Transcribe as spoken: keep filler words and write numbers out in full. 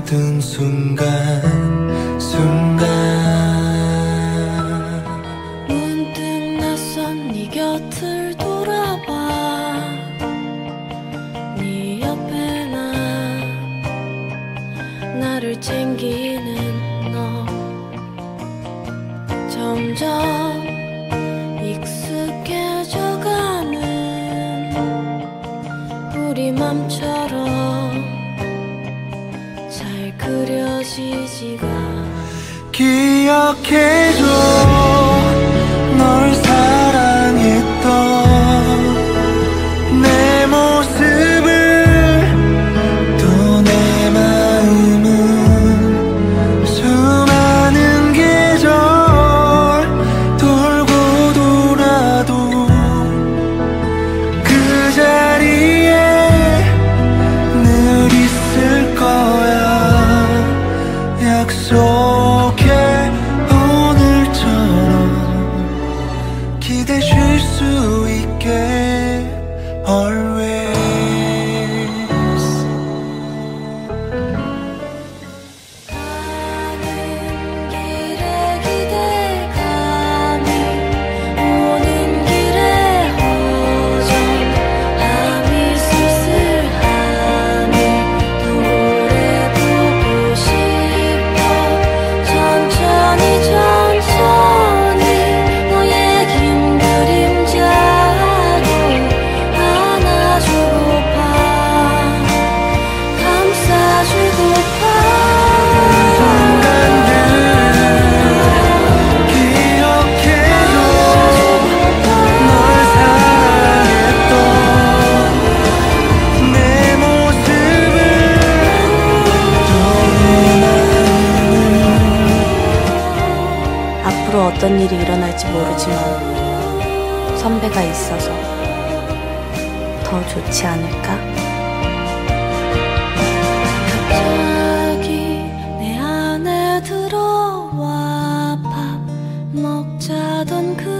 모든 순간 순간 문득 낯선 네 곁을 돌아봐. 네 옆에 나 나를 챙기는 너. 점점 익숙해져가는 우리 맘처럼 잘 그려지지가. 기억해줘 널 사랑했던 내 모습을. 또 내 마음은 수많은 계절 돌고 돌아도 그 자리에 늘 있을 거야. 약속해 오늘처럼 기대 쉴 수 있게 always. 가는 길에 기대감이 오는 길에 허전함이 쓸쓸함이 더 오래 보고 싶어. 천천히 천천히 너의 긴 그림자로 안아주고파. 감싸주고파. 기억해줘 널 사랑했던 내 모습을. 또 내 앞으로 어떤 일이 일어날지 모르지만 선배가 있어서 더 좋지 않을까? 갑자기 내 안에 들어와 밥 먹자던 그